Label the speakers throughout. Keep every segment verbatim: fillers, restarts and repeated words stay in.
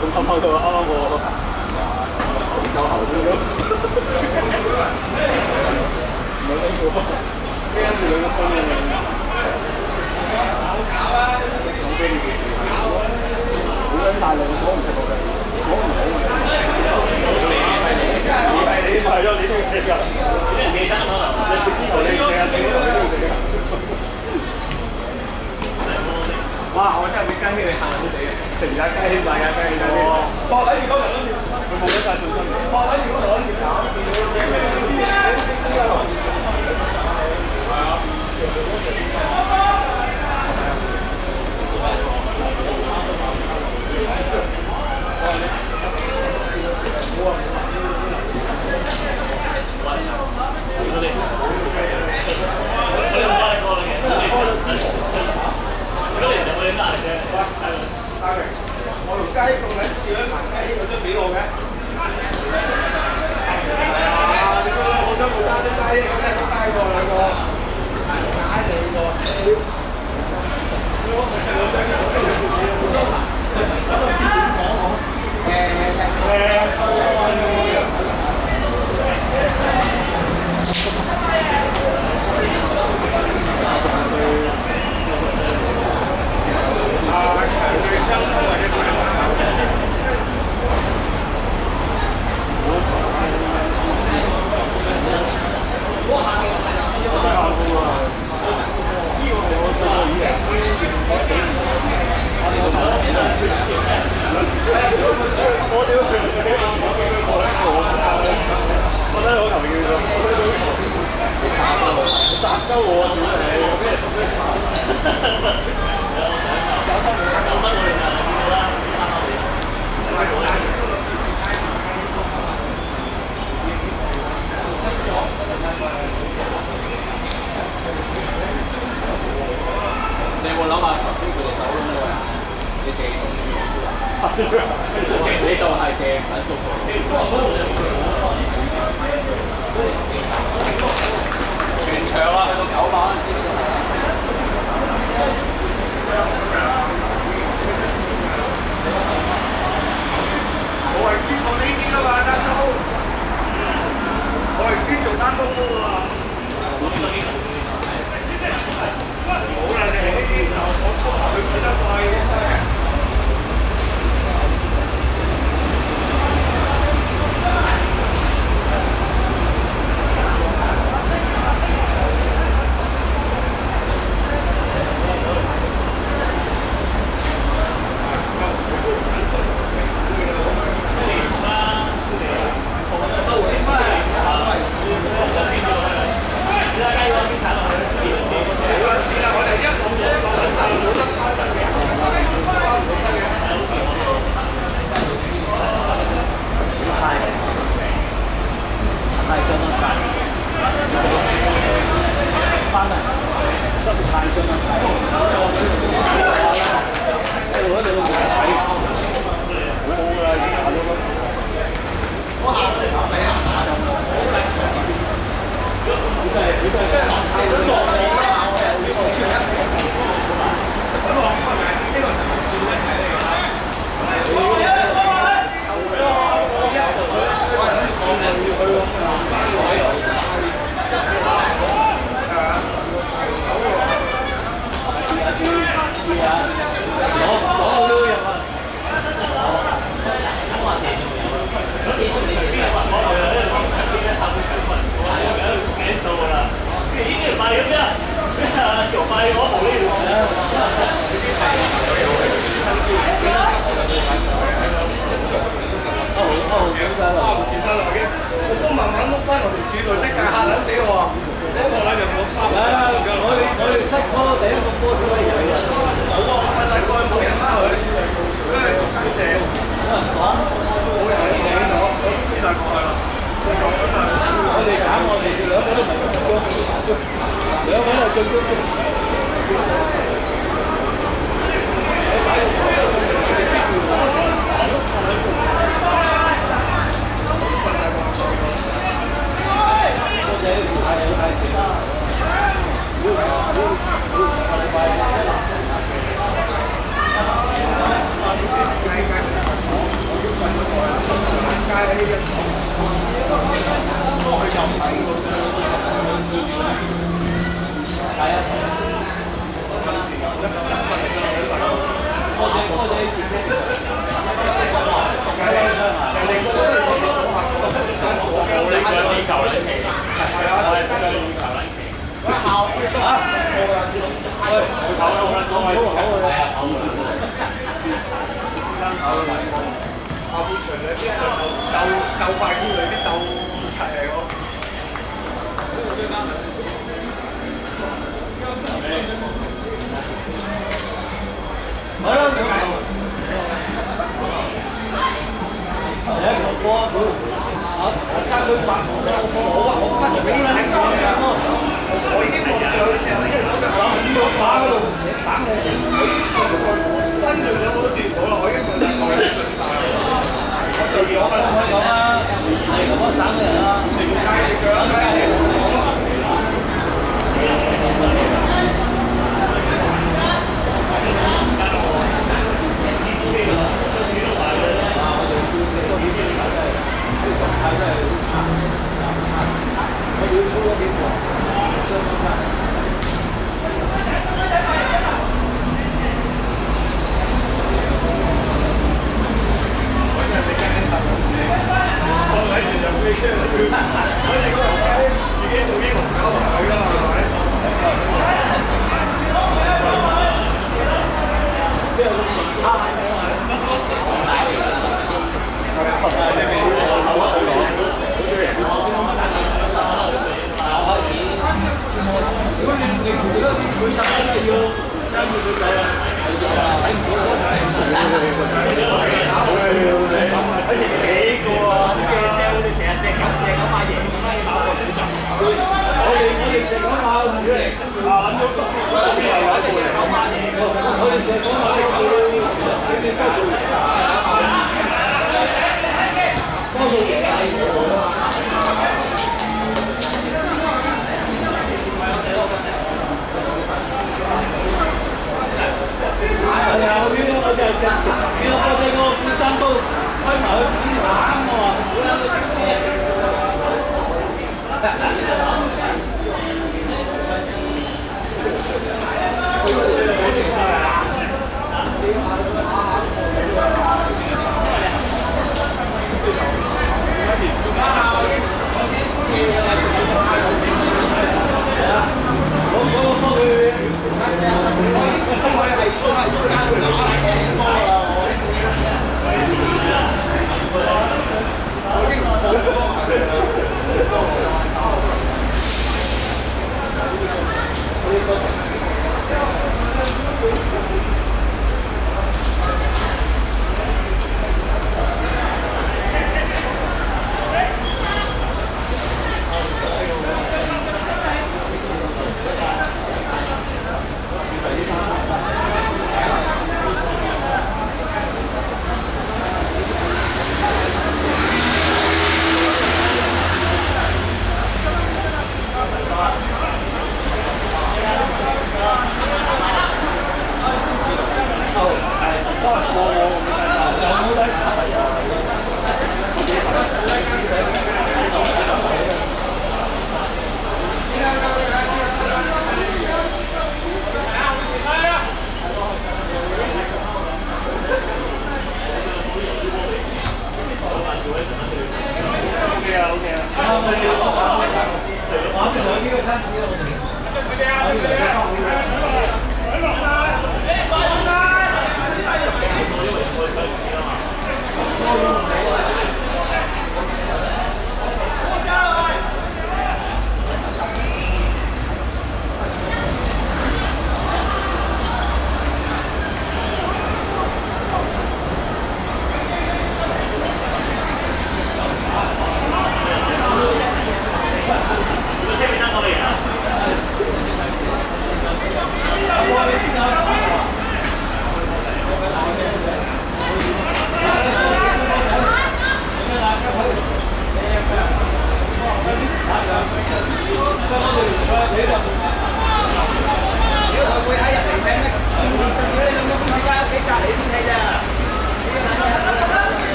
Speaker 1: 咁啱啱佢啱啱我仲夠喉添咁，唔係呢個，跟住兩個分嘅。好搞啊！講俾你嘅事，好撚大量，鎖唔食我哋，鎖唔到。你係你，你係你係咯，你都要食㗎。你係自己生可能，你呢頭你食啊，呢頭你都要食啊。哇！我真係俾雞兄你嚇到死啊！成日雞兄大家雞兄大家，博睇住嗰頭嗰條，佢冇咗曬信心。博睇住嗰頭嗰條搞，見到啲咩啲啲啲啲啲啲係啊！我條雞仲撚笑一排雞，佢都俾我嘅。係啊，你都好想冇揸啲雞，我真係仆街喎兩個。解你個超！我係兩隻雞，我真係笑好多排。我都唔知點講好。誒誒。啊！強對相通或者點樣？你有冇諗下頭先佢哋手窿嗰個人？你射中射死就係射唔撚中射唔中。全場啊，去到九百嗰陣時。我係邊度呢啲㗎嘛，單刀。我係邊做單刀㗎嘛。冇啦，你係呢啲就我拖埋佢佢得快嘅真係。
Speaker 2: 下半場咧啲鬥鬥快啲嚟，啲鬥齊嚟我。
Speaker 3: 好啦，嚟一球波，好，加佢發球啦，
Speaker 2: 我啊，我分咗俾你睇㗎，我已經望住佢嘅時候，因為嗰腳
Speaker 3: 呢個打嗰度斜斬你，
Speaker 2: 伸住咗我都跌唔到啦，我已經放咗我已經順大啦，我對咗㗎啦。
Speaker 3: 講啦，係咁樣省嘅人啦，
Speaker 2: 拉隻腳，拉隻腳，我咯。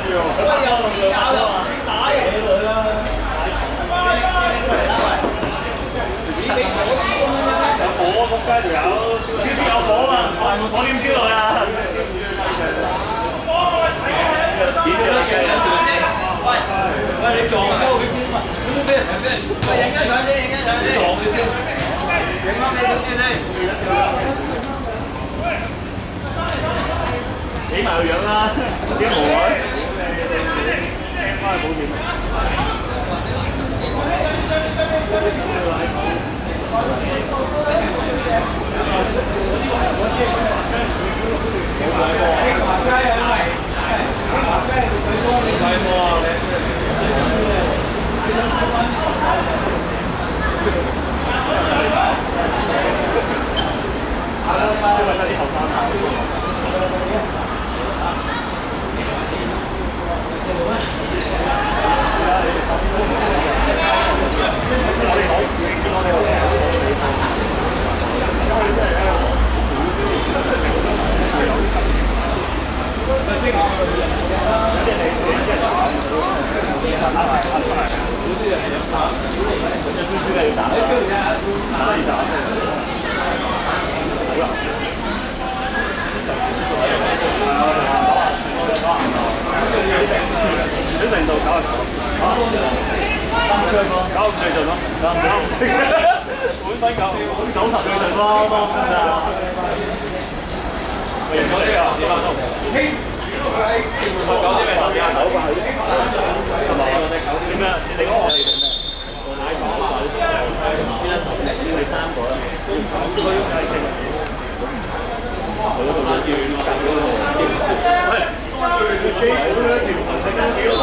Speaker 1: 喎。佢又唔似咬又唔似打嘅。有火仆街條友，超超有火啊！我點燒佢啊？點咗嘅？喂喂，你撞鳩佢先，喂，你冇俾人俾人，喂，影張相先，影張相先，撞佢先，影翻你點先先？起埋個樣啦，點無奈？聽翻保險。小程度九十九，九五最盡咯，得唔得？本分九九十最盡咯，得唔得？我贏咗呢個幾分鐘。九啲咩十幾廿九吧？係咪？點樣？你講我哋做咩？買廠啊！你三個啦。佢嗰度遠近嗰度。喂，機嗰條條條條。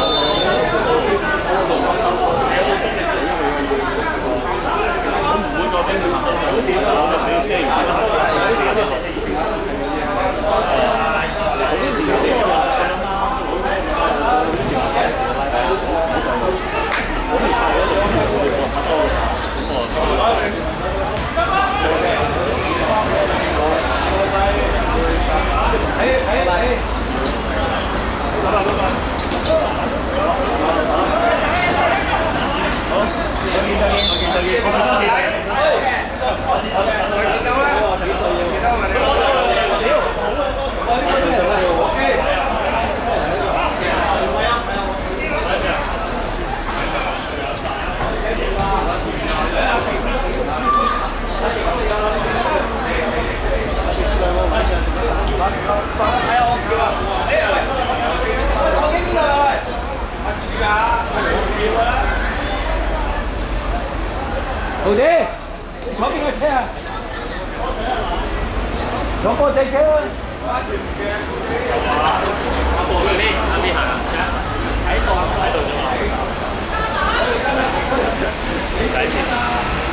Speaker 3: 徒弟，你坐邊個車啊？坐國際車啊！阿部嗰邊，阿邊行啊？喺度，喺度啫嘛。第一次。